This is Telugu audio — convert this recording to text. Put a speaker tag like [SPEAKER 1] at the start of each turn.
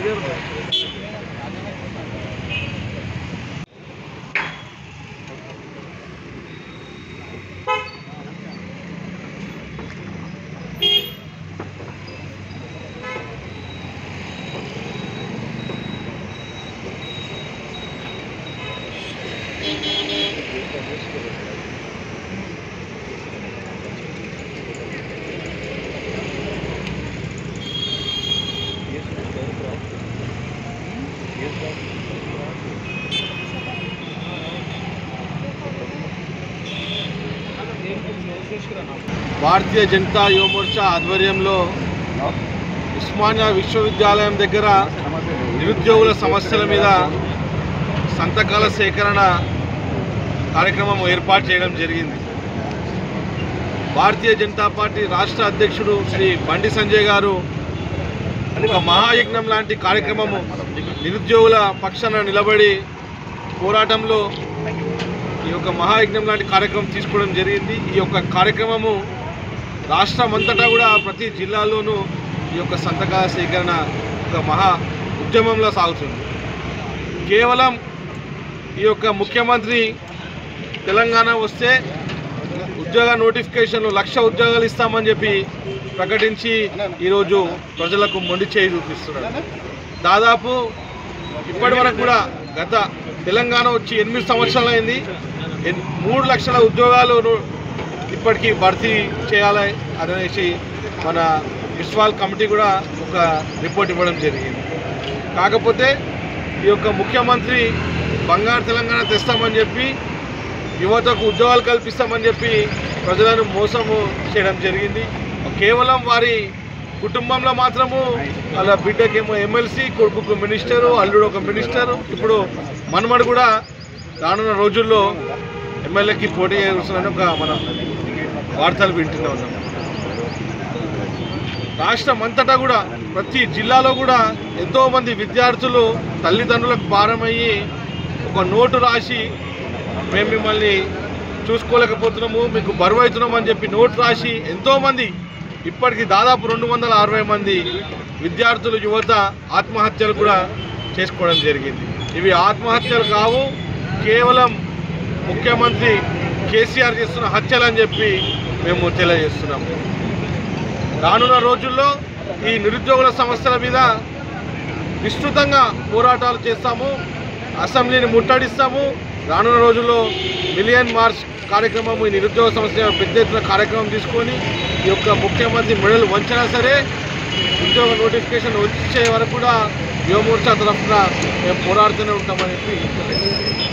[SPEAKER 1] భారతీయ జనతా యువ మోర్చా ఆధ్వర్యంలో ఉస్మానియా విశ్వవిద్యాలయం దగ్గర నిరుద్యోగుల సమస్యల మీద సంతకాల సేకరణ కార్యక్రమం ఏర్పాటు చేయడం జరిగింది. భారతీయ జనతా పార్టీ రాష్ట్ర అధ్యక్షుడు శ్రీ బండి సంజయ్ గారు ఒక మహాయజ్ఞం లాంటి కార్యక్రమము నిరుద్యోగుల పక్షాన నిలబడి పోరాటంలో ఈ యొక్క మహాయజ్ఞం లాంటి కార్యక్రమం తీసుకోవడం జరిగింది. ఈ యొక్క కార్యక్రమము రాష్ట్రమంతటా కూడా ప్రతి జిల్లాలోనూ ఈ యొక్క సంతకాల సేకరణ ఒక మహా ఉద్యమంలో సాగుతుంది. కేవలం ఈ యొక్క ముఖ్యమంత్రి తెలంగాణ వస్తే ఉద్యోగ నోటిఫికేషన్లు 1,00,000 ఉద్యోగాలు ఇస్తామని చెప్పి ప్రకటించి ఈరోజు ప్రజలకు మొండి చేయి చూపిస్తున్నారు. దాదాపు ఇప్పటి వరకు కూడా గత తెలంగాణ వచ్చి 8 సంవత్సరాలు అయింది. 3 లక్షల ఉద్యోగాలు ఇప్పటికీ భర్తీ చేయాలి అనేసి మన విశ్వాల్ కమిటీ కూడా ఒక రిపోర్ట్ ఇవ్వడం జరిగింది. కాకపోతే ఈ యొక్క ముఖ్యమంత్రి బంగారు తెలంగాణ తెస్తామని చెప్పి యువతకు ఉద్యోగాలు కల్పిస్తామని చెప్పి ప్రజలను మోసము చేయడం జరిగింది. కేవలం వారి కుటుంబంలో మాత్రము అలా బిడ్డకేమో ఎమ్మెల్సీ, కొడుకుకు మినిస్టరు, అల్లుడు ఒక మినిస్టరు, ఇప్పుడు మనమడు కూడా రానున్న రోజుల్లో ఎమ్మెల్యేకి పోటీ చేస్తున్నాను ఒక మనం వార్తలు వింటూనే ఉన్నాం. రాష్ట్రం అంతటా కూడా ప్రతి జిల్లాలో కూడా ఎంతోమంది విద్యార్థులు తల్లిదండ్రులకు భారమయ్యి ఒక నోటు రాసి మేము మిమ్మల్ని చూసుకోలేకపోతున్నాము, మీకు బరువు అవుతున్నాము అని చెప్పి నోటు రాసి ఎంతోమంది ఇప్పటికీ దాదాపు 260 మంది విద్యార్థులు యువత ఆత్మహత్యలు కూడా చేసుకోవడం జరిగింది. ఇవి ఆత్మహత్యలు కావు, కేవలం ముఖ్యమంత్రి కేసీఆర్ చేస్తున్న హత్యలు అని చెప్పి మేము తెలియజేస్తున్నాము. రానున్న రోజుల్లో ఈ నిరుద్యోగుల సమస్యల మీద విస్తృతంగా పోరాటాలు చేస్తాము, అసెంబ్లీని ముట్టడిస్తాము. రానున్న రోజుల్లో మిలియన్ మార్చ్ కార్యక్రమం, ఈ నిరుద్యోగ సమస్య పెద్ద ఎత్తున కార్యక్రమం తీసుకొని ఈ యొక్క ముఖ్యమంత్రి మెడలు వంచినా సరే ఉద్యోగ నోటిఫికేషన్ వచ్చే వరకు కూడా యువ మోర్చా తరఫున మేము పోరాడుతూనే ఉంటామని చెప్పి